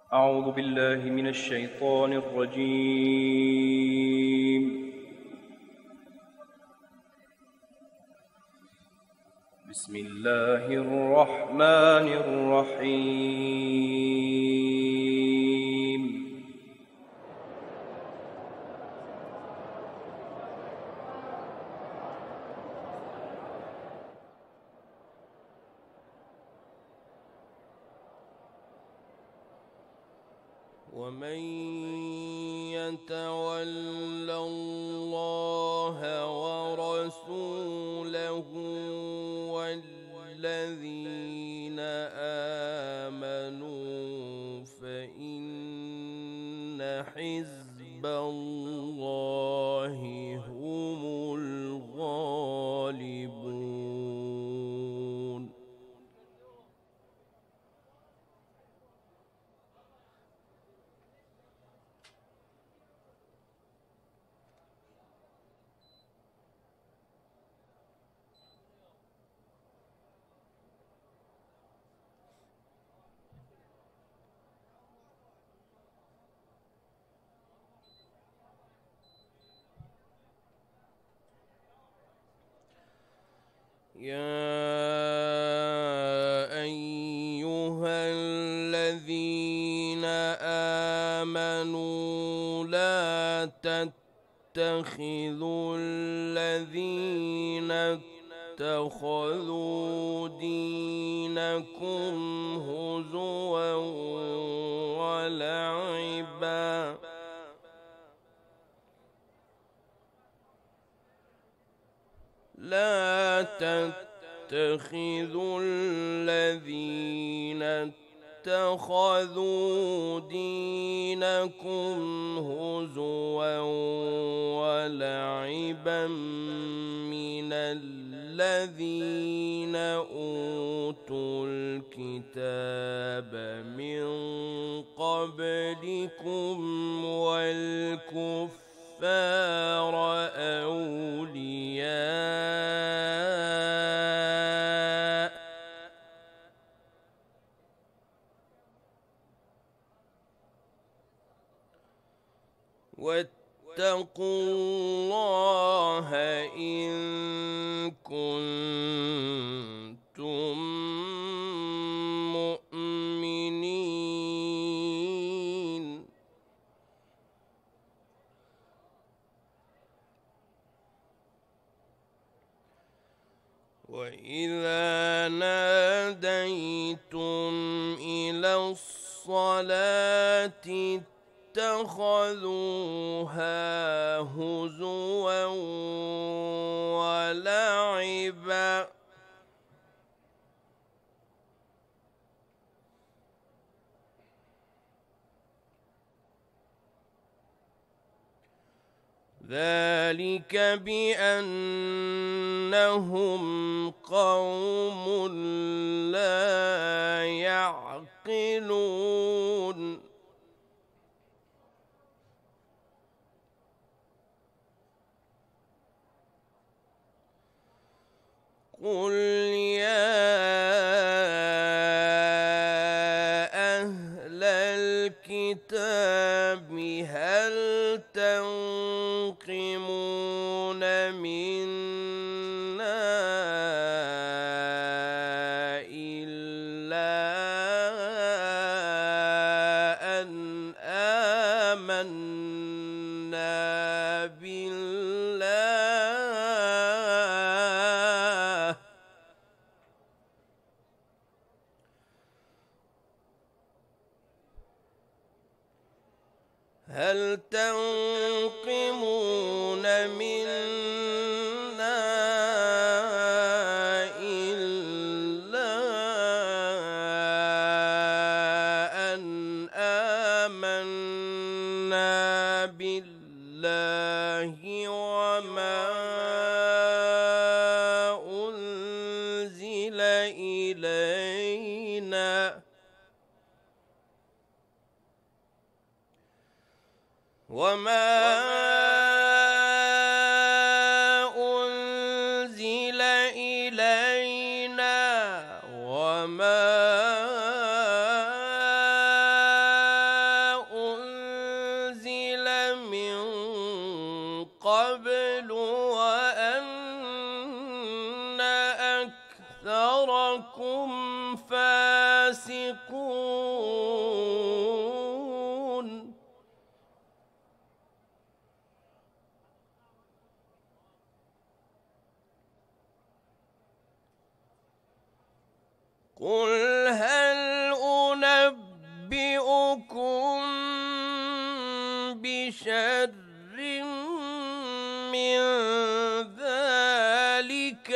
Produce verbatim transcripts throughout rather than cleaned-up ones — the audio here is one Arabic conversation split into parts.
أعوذ بالله من الشيطان الرجيم. بسم الله الرحمن الرحيم. ومن يتول الله ورسوله والذين آمنوا فإن حزب الله هم الغالبون. يا أيها الذين آمنوا لا تتخذوا الذين اتخذوا دينكم هزوا ولعبا لا تتخذوا الذين اتخذوا دينكم هزوا ولعبا من الذين أوتوا الكتاب من قبلكم والكفار أولياء واتقوا الله إن كنتم مؤمنين. وإذا ناديتم إلى الصلاة اتخذوها هزوا ولعبا ذلك بأنهم قوم لا يعقلون. قل يا أهل الكتاب هل تنقمون منا إلا أن آمنا بالله هل تنقمون منا إلا أن آمنا بالله وما أنزل إلينا وما أنزل إلينا وما أكثركم فاسقون قل هل أنبئكم بشر من ذلك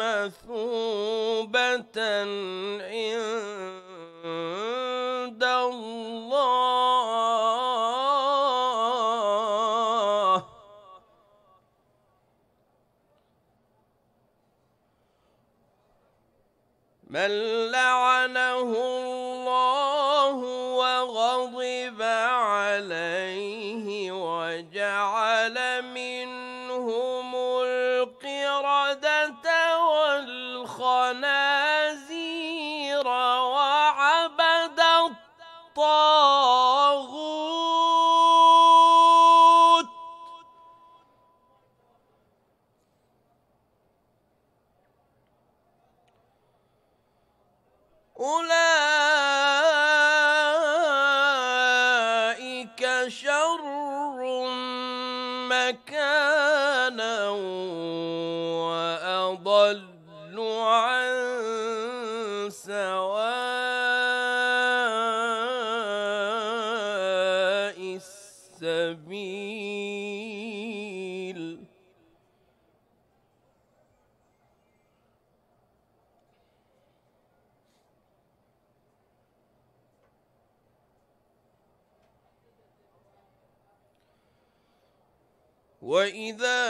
مثوبة عند الله من لعنه الله وغضب عليه وجعل منهم القردة والخنازير وعبد الطاغوت أولئك شر مكانا وأضل عن سواء السبيل وإذا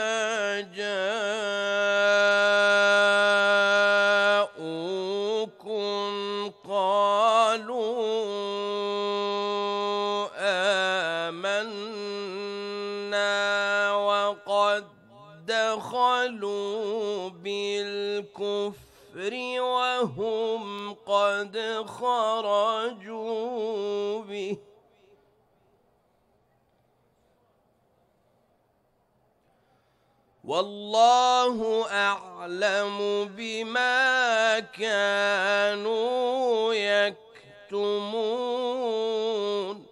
جاءوكم قالوا آمنا وقد دخلوا بالكفر وهم قد خرجوا به والله أعلم بما كانوا يكتمون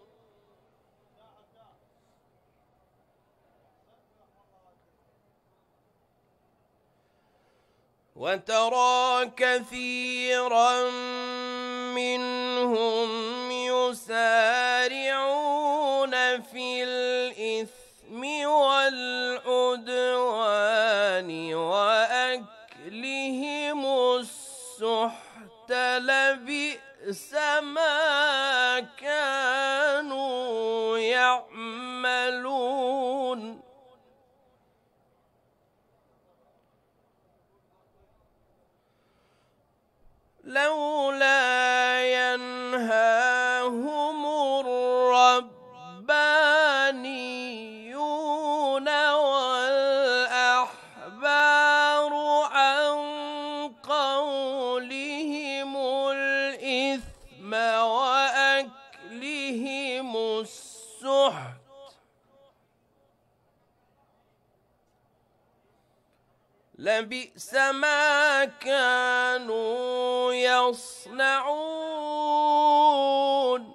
وترى كثيرا منهم يسارعون في الإثم والعدوان وأكلهم السحت لبئس ما كانوا يعملون لولا ينهاهم الربانيون والأحبار عن قولهم الإثم وأكلهم السحت لبئس ما كانوا يصنعون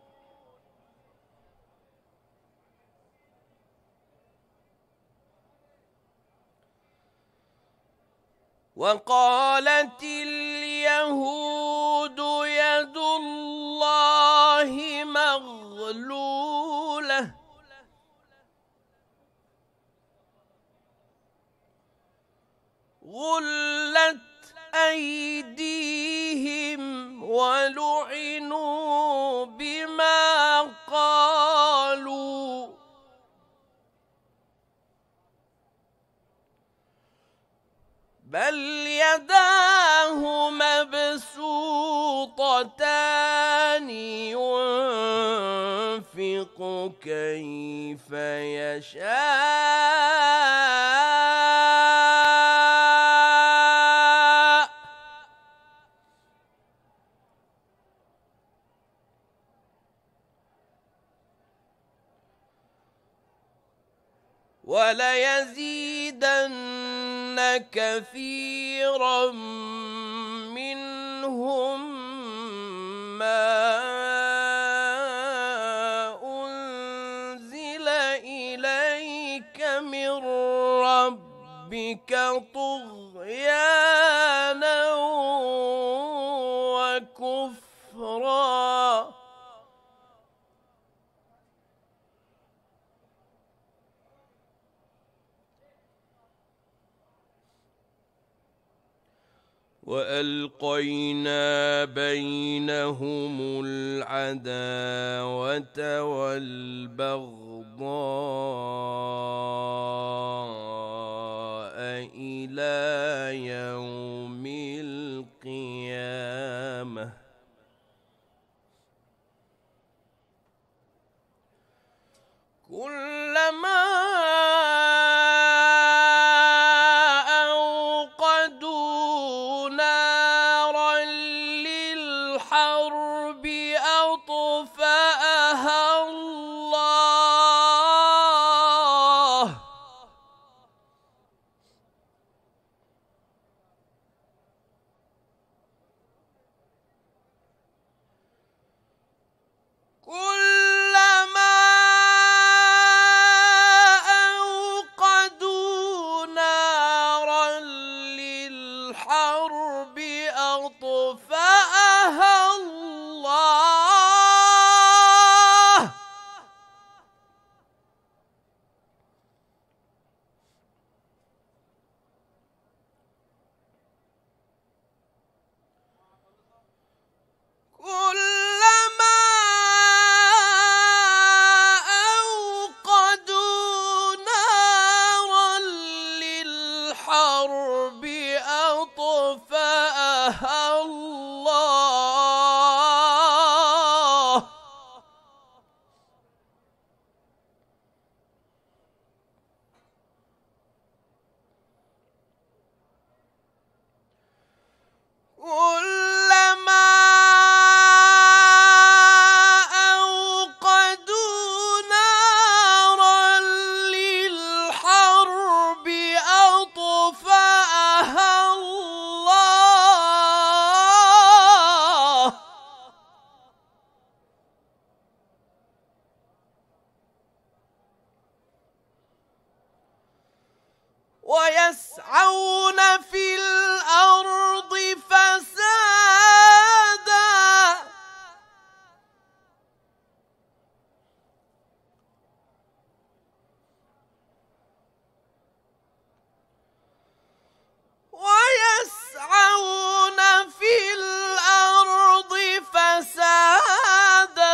وقالت اليهود يد الله مغلولة غلت أيديهم ولعنوا بما قالوا بل يداه مبسوطتان ينفق كيف يشاء وليزيدن كثيرا لهم ما أنزل إليك من ربك طغيانا وكفرا وألقينا بينهم العداوة والبغضاء إلى يوم القيامة كلما أوقدوا نارا للحرب أطفأها الله كلما أوقدوا نارا للحرب أطفأها الله كلما أوقدوا نارا للحرب أطفأها الله كلما أوقدوا نارا للحرب أطفأها الله ويسعون في الأرض فسادا ويسعون في الأرض فسادا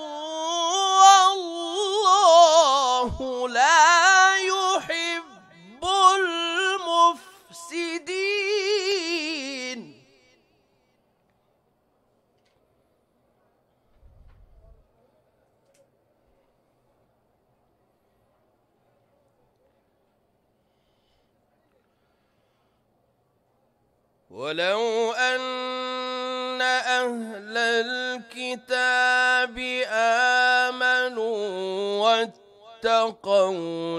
والله لا يحب المفسدين ولو أن أهل الكتاب آمنوا واتقوا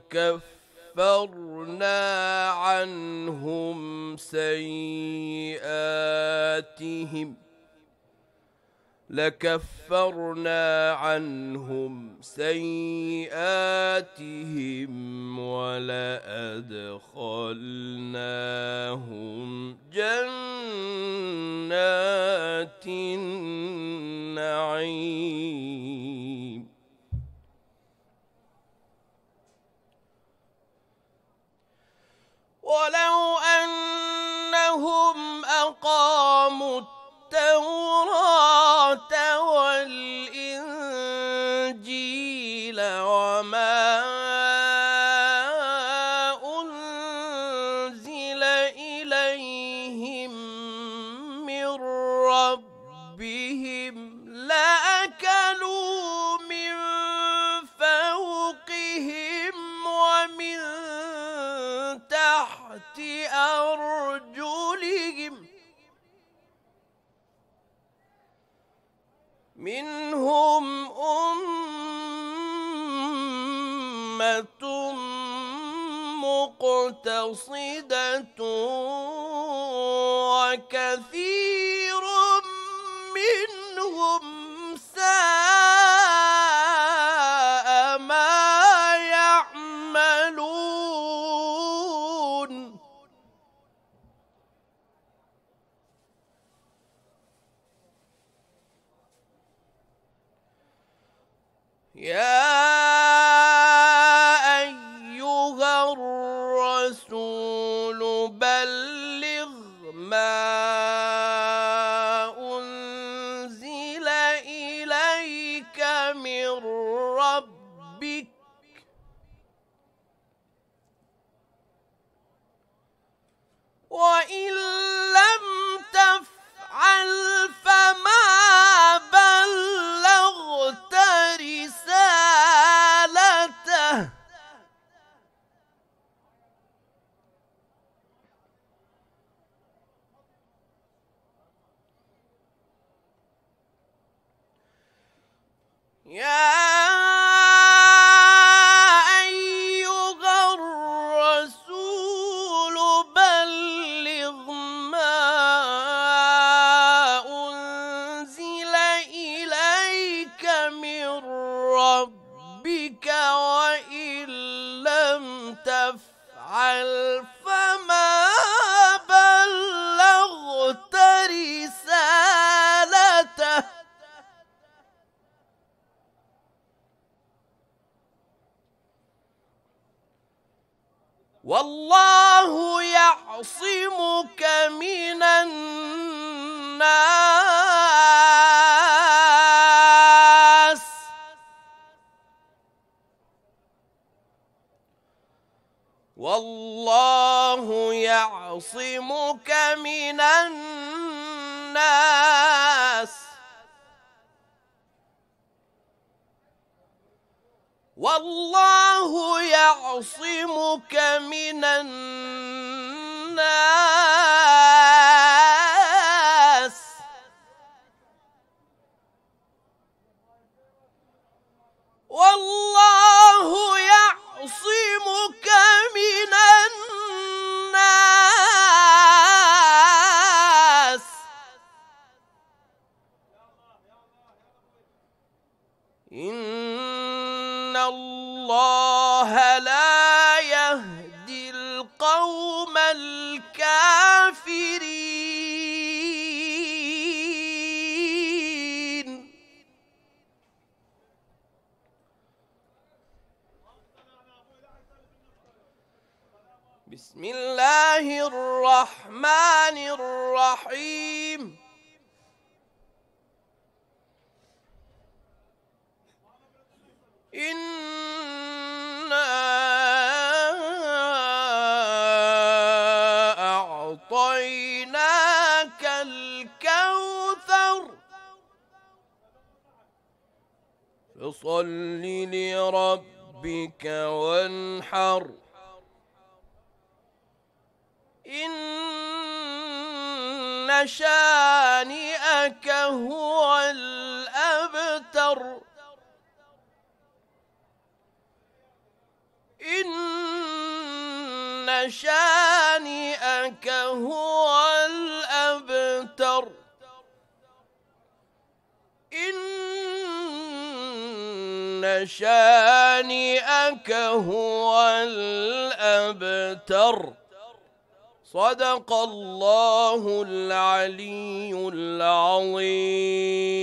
لكفرنا عنهم سيئاتهم لكفرنا عنهم سيئاتهم ولأدخلناهم جنات النعيم ولو أنهم أقاموا التوراة والإنجيل وما أنزل إليهم من ربهم لأكلوا من فوقهم ومن تحت أرجلهم منهم أمة مقتصدة وكثير يا أيها الرسول بلغ ما أنزل إليك من ربك وإن لم تفعل فما بلغت رسالته يا ربك وإن لم تفعل فما بلغت رسالته والله يعصمك من الناس والله يعصمك من الناس والله يعصمك من الناس والله يعصمك من الناس إن الله لا يهدي القوم الكافرين. بسم الله الرحمن الرحيم. إنا أعطيناك الكوثر فصل لربك وانحر إن شانئك هو الأبتر. إن شانئك هو الأبتر. إن شانئك هو الأبتر. صدق الله العلي العظيم.